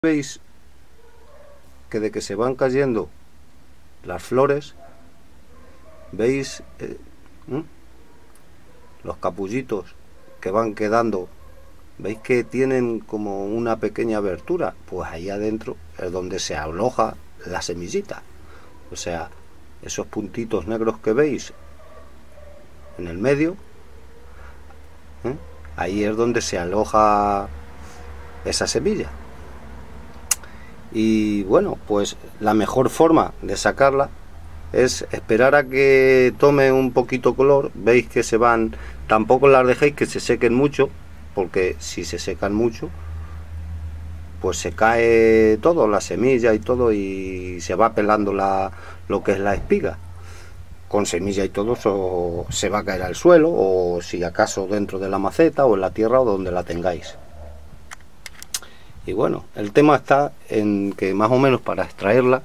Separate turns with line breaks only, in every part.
Veis que de que se van cayendo las flores, veis los capullitos que van quedando, veis que tienen como una pequeña abertura, pues ahí adentro es donde se aloja la semillita. O sea, esos puntitos negros que veis en el medio, ahí es donde se aloja esa semilla. Y bueno, pues la mejor forma de sacarla es esperar a que tome un poquito color. Veis que se van, tampoco las dejéis que se sequen mucho, porque si se secan mucho pues se cae todo, la semilla y todo, y se va pelando lo que es la espiga. Con semilla y todo eso se va a caer al suelo, o si acaso dentro de la maceta o en la tierra o donde la tengáis. Y bueno, el tema está en que más o menos para extraerla,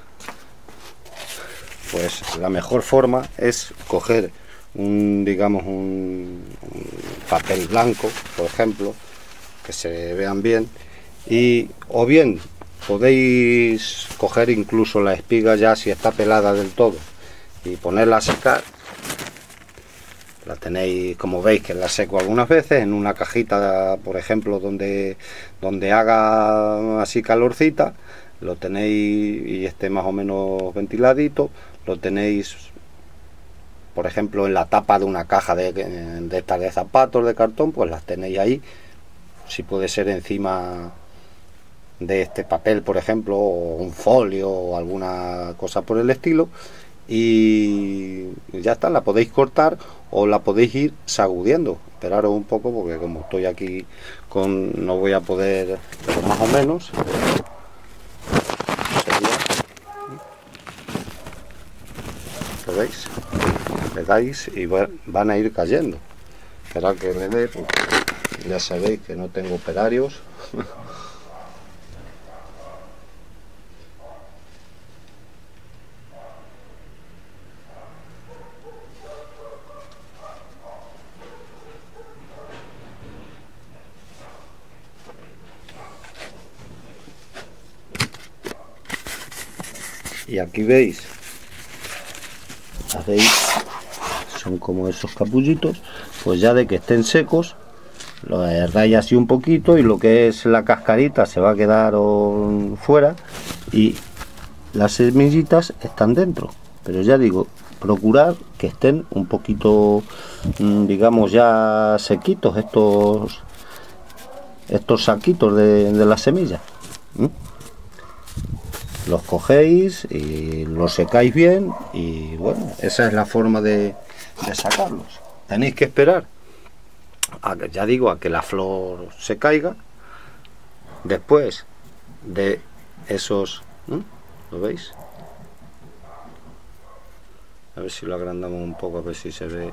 pues la mejor forma es coger digamos un papel blanco, por ejemplo, que se vean bien, y o bien podéis coger incluso la espiga ya si está pelada del todo y ponerla a secar. La tenéis, como veis, que la seco algunas veces en una cajita, por ejemplo, donde haga así calorcita, lo tenéis y esté más o menos ventiladito. Lo tenéis, por ejemplo, en la tapa de una caja de estas de zapatos de cartón, pues las tenéis ahí. Si puede ser encima de este papel, por ejemplo, o un folio o alguna cosa por el estilo, y ya está. La podéis cortar o la podéis ir sacudiendo. Esperaros un poco porque como estoy aquí no voy a poder, pero más o menos ¿lo veis? Le dais y van a ir cayendo. Esperad que le dé, ya sabéis que no tengo operarios. Y aquí veis, son como esos capullitos, pues ya de que estén secos, lo agarráis así un poquito y lo que es la cascarita se va a quedar fuera y las semillitas están dentro. Pero ya digo, procurar que estén un poquito, digamos, ya sequitos estos saquitos de las semillas. Los cogéis y los secáis bien y bueno, esa es la forma de sacarlos. Tenéis que esperar ya digo, a que la flor se caiga. Después de esos, ¿lo veis? A ver si lo agrandamos un poco, a ver si se ve.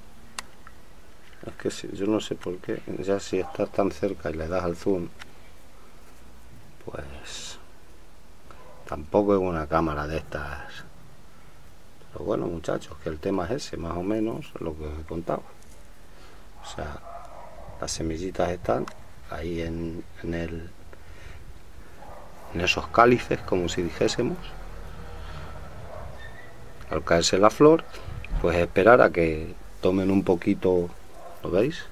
Es que si, yo no sé por qué, ya si estás tan cerca y le das al zoom, pues tampoco es una cámara de estas. Pero bueno, muchachos, que el tema es ese, más o menos lo que os he contado. O sea, las semillitas están ahí en esos cálices, como si dijésemos. Al caerse la flor, pues esperar a que tomen un poquito, ¿lo veis?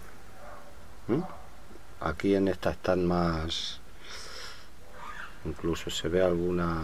Aquí en esta están más, incluso se ve alguna,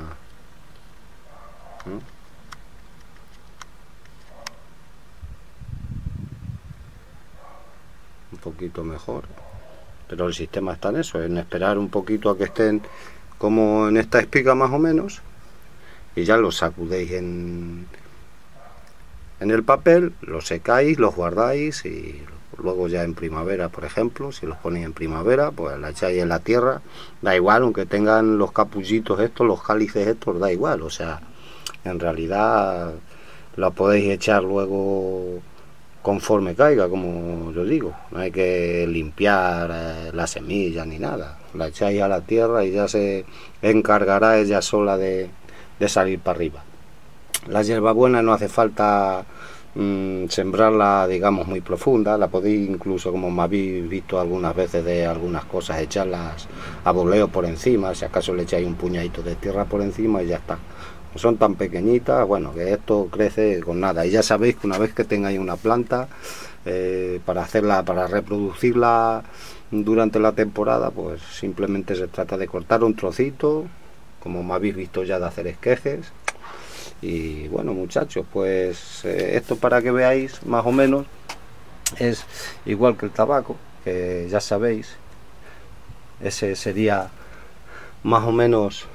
un poquito mejor, pero el sistema está en eso, en esperar un poquito a que estén como en esta espiga más o menos, y ya los sacudéis en el papel, los secáis, los guardáis y luego ya en primavera, por ejemplo, si los ponéis en primavera, pues la echáis en la tierra, da igual, aunque tengan los capullitos estos, los cálices estos, da igual. O sea, en realidad la podéis echar luego conforme caiga, como yo digo. No hay que limpiar la semilla ni nada, la echáis a la tierra y ya se encargará ella sola de salir para arriba. La hierbabuena no hace falta sembrarla, digamos, muy profunda. La podéis incluso, como me habéis visto algunas veces de algunas cosas, echarlas a voleo por encima, si acaso le echáis un puñadito de tierra por encima y ya está. Son tan pequeñitas, bueno, que esto crece con nada. Y ya sabéis que una vez que tengáis una planta, para reproducirla durante la temporada, pues simplemente se trata de cortar un trocito, como me habéis visto ya, de hacer esquejes. Y bueno, muchachos, pues esto, para que veáis más o menos, es igual que el tabaco, que ya sabéis, ese sería más o menos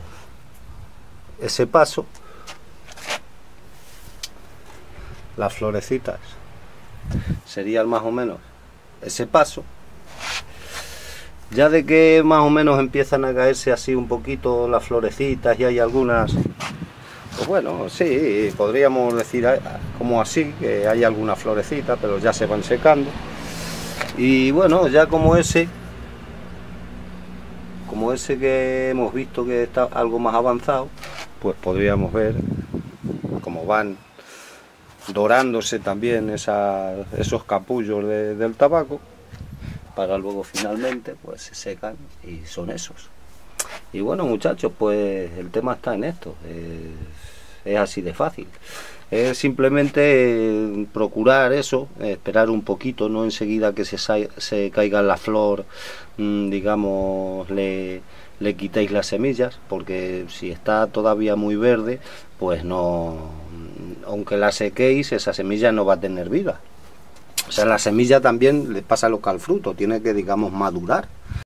ese paso. Las florecitas serían más o menos ese paso. Ya de que más o menos empiezan a caerse así un poquito las florecitas y hay algunas, pues bueno, sí, podríamos decir como así, que hay alguna florecita, pero ya se van secando. Y bueno, ya como ese que hemos visto que está algo más avanzado, pues podríamos ver cómo van dorándose también esos capullos del tabaco, para luego finalmente pues se secan y son esos. Y bueno, muchachos, pues el tema está en esto, es así de fácil. Es simplemente procurar eso, esperar un poquito, no enseguida que se caiga la flor, digamos, le quitéis las semillas, porque si está todavía muy verde, pues no, aunque la sequéis, esa semilla no va a tener vida. O sea, la semilla también le pasa lo que al fruto, tiene que, digamos, madurar.